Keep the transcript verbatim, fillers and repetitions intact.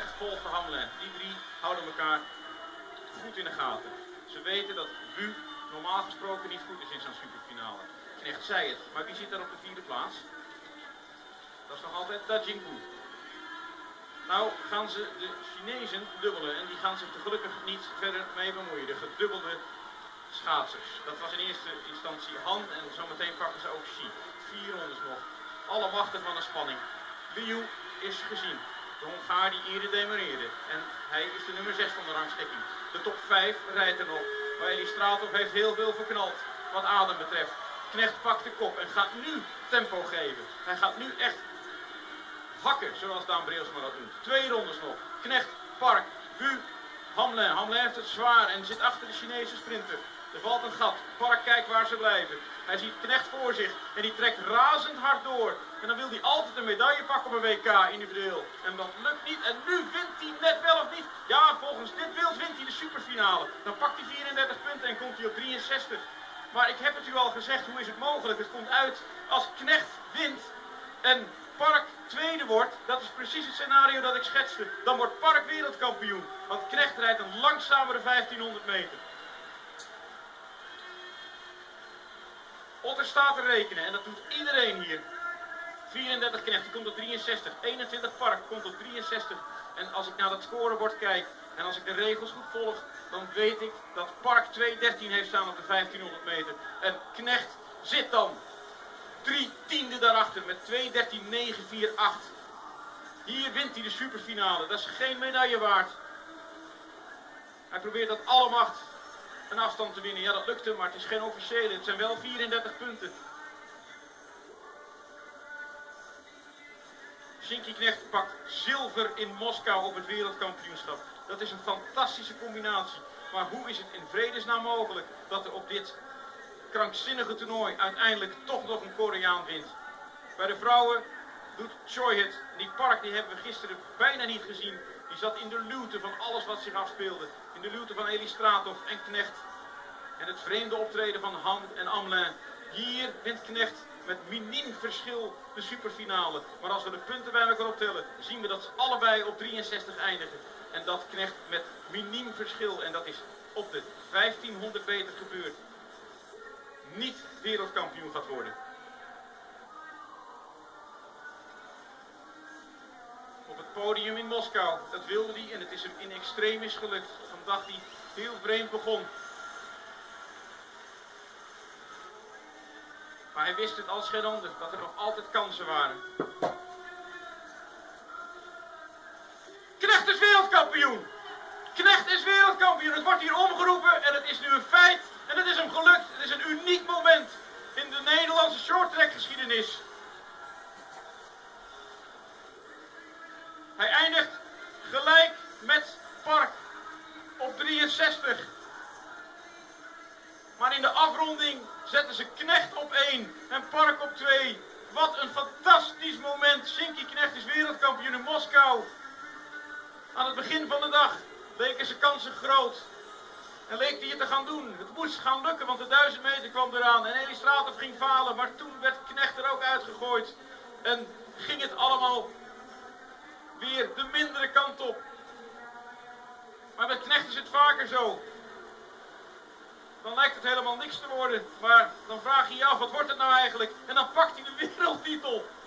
Knecht volgt de Hamelin. Die drie houden elkaar goed in de gaten. Ze weten dat Bu normaal gesproken niet goed is in zo'n superfinale. Knecht zei het, maar wie zit er op de vierde plaats? Dat is nog altijd Da Jingbu. Nou gaan ze de Chinezen dubbelen en die gaan zich er gelukkig niet verder mee bemoeien. De gedubbelde schaatsers. Dat was in eerste instantie Han en zometeen pakken ze ook Xi. Vier rondes nog. Alle wachten van de spanning. Liu is gezien. De Hongaar die eerder demereerde. En hij is de nummer zes van de rangschikking. De top vijf rijdt er nog. Maar Elie Straathoff heeft heel veel verknald wat adem betreft. Knecht pakt de kop en gaat nu tempo geven. Hij gaat nu echt hakken, zoals Daan Breelsma dat doet. Twee rondes nog. Knecht, Park, Bu, Hamelin. Hamelin heeft het zwaar en zit achter de Chinese sprinter. Er valt een gat. Park kijkt waar ze blijven. Hij ziet Knecht voor zich en die trekt razend hard door. En dan wil hij altijd een medaille pakken op een W K individueel. En dat lukt niet. En nu wint hij net wel of niet. Ja, volgens dit beeld wint hij de superfinale. Dan pakt hij vierendertig punten en komt hij op drieënzestig. Maar ik heb het u al gezegd, hoe is het mogelijk? Het komt uit als Knecht wint en Park tweede wordt. Dat is precies het scenario dat ik schetste. Dan wordt Park wereldkampioen. Want Knecht rijdt een langzamere vijftienhonderd meter. Otter staat te rekenen en dat doet iedereen hier. vierendertig Knecht, die komt op drieënzestig. eenentwintig Park komt op drieënzestig. En als ik naar dat scorebord kijk en als ik de regels goed volg, dan weet ik dat Park twee dertien heeft staan op de vijftienhonderd meter. En Knecht zit dan drie tiende daarachter met twee dertien negen vier acht. Hier wint hij de superfinale. Dat is geen medaille waard. Hij probeert dat alle macht een afstand te winnen. Ja, dat lukt hem, maar het is geen officiële. Het zijn wel vierendertig punten. Shinky Knecht pakt zilver in Moskou op het wereldkampioenschap. Dat is een fantastische combinatie. Maar hoe is het in vredesnaam mogelijk dat er op dit krankzinnige toernooi uiteindelijk toch nog een Koreaan wint? Bij de vrouwen doet Choi het. Die Park die hebben we gisteren bijna niet gezien. Die zat in de luwte van alles wat zich afspeelde. In de luwte van Elie Straathoff en Knecht. En het vreemde optreden van Han en Hamelin. Hier wint Knecht met miniem verschil de superfinale. Maar als we de punten bij elkaar optellen, zien we dat ze allebei op drieënzestig eindigen. En dat Knecht met miniem verschil, en dat is op de vijftienhonderd meter gebeurd, niet wereldkampioen gaat worden. Op het podium in Moskou, dat wilde hij en het is hem in extremis gelukt. Van een dag die heel vreemd begon. Maar hij wist het als geen ander, dat er nog altijd kansen waren. Knecht is wereldkampioen! Knecht is wereldkampioen! Het wordt hier omgeroepen en het is nu een feit. En het is hem gelukt. Het is een uniek moment in de Nederlandse shorttrack geschiedenis. Hij eindigt gelijk met Park op drieënzestig. Maar in de afronding zetten ze Knecht op één en Park op twee. Wat een fantastisch moment. Shinky Knecht is wereldkampioen in Moskou. Aan het begin van de dag leken zijn kansen groot. En leek hij het te gaan doen. Het moest gaan lukken, want de duizend meter kwam eraan. En Elie Straathoff ging falen, maar toen werd Knecht er ook uitgegooid. En ging het allemaal weer de mindere kant op. Maar met Knecht is het vaker zo. Dan lijkt het helemaal niks te worden. Maar dan vraag je je af, wat wordt het nou eigenlijk? En dan pakt hij de wereldtitel.